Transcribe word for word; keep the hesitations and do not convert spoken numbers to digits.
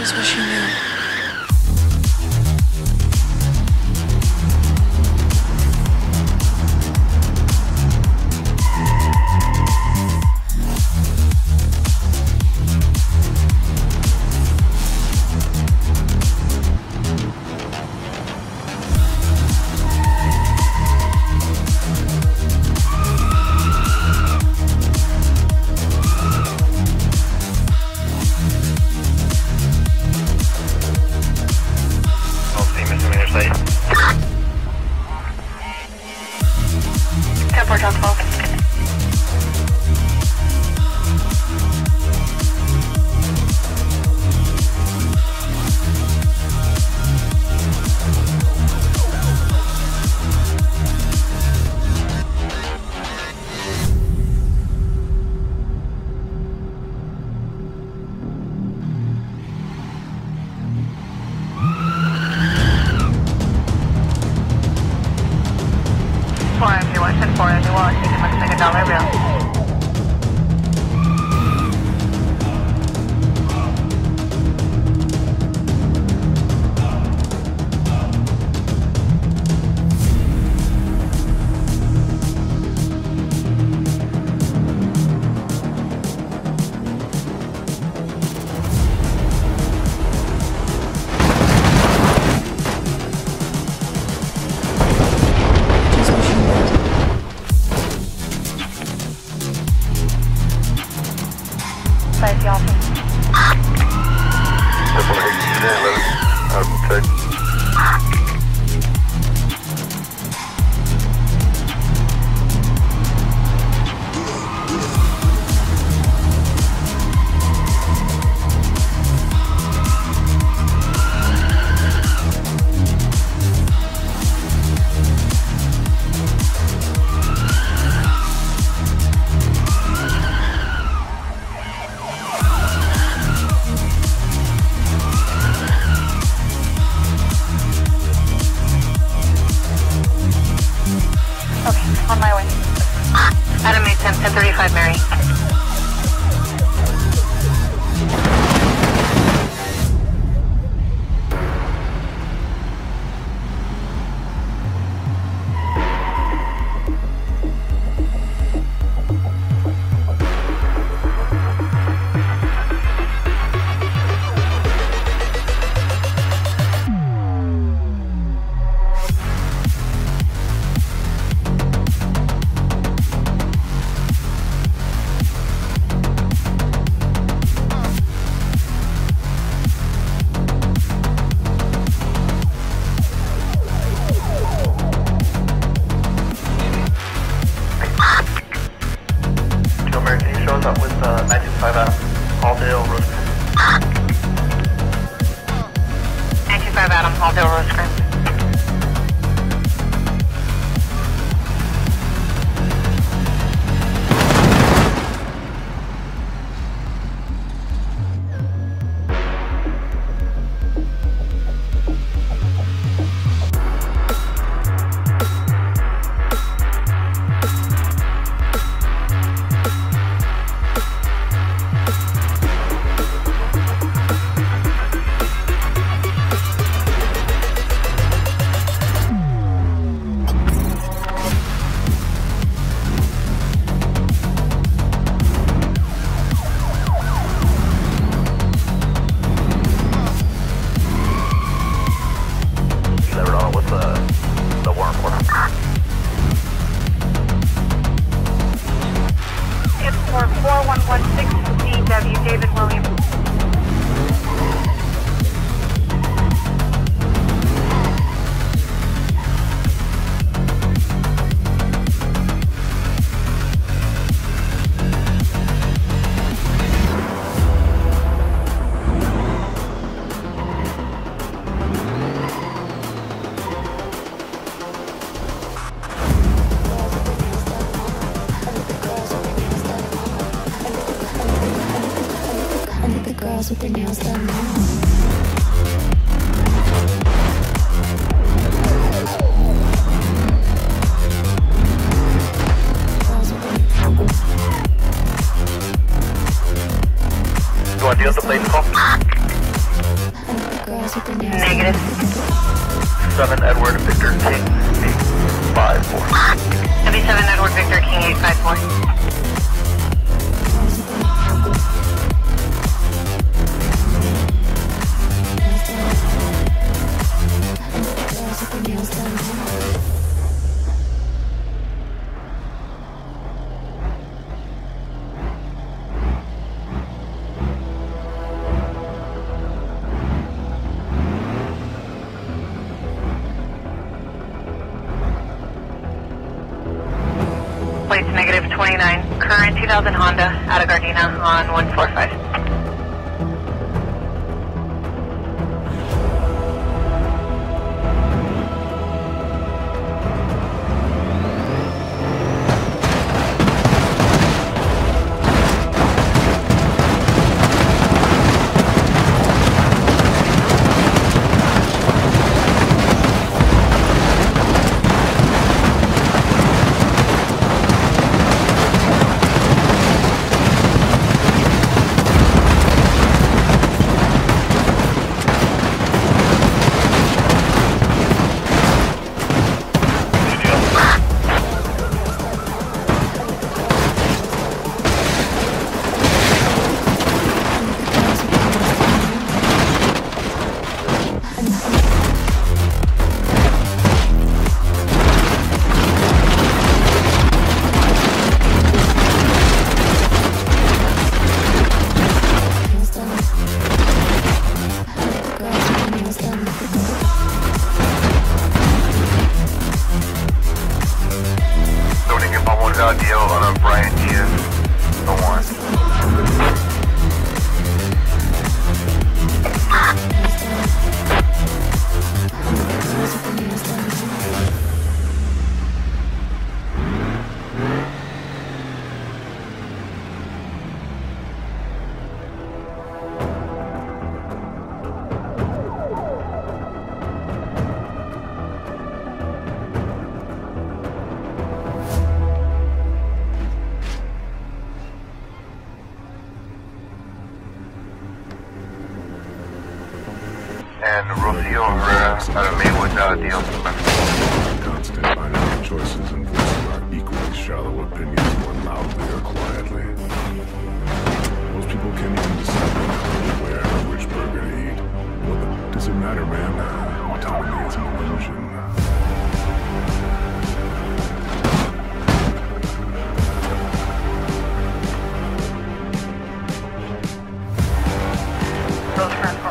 Just what she knew. With their nails done now. Do I deal with the plate call? Negative. seven Edward Victor King eight five four. W seven Edward Victor King eight five four. Plates negative twenty-nine. Current two thousand Honda out of Gardena on one four five. Deal on a Brian Diaz, the one. And Rocio Herrera out of Maywood uh, deal. Constant binary choices and voicing our equally shallow opinions more loudly or quietly. Most people can't even decide where or which burger to eat. What does it matter, man? Autonomy is an illusion. Those friends.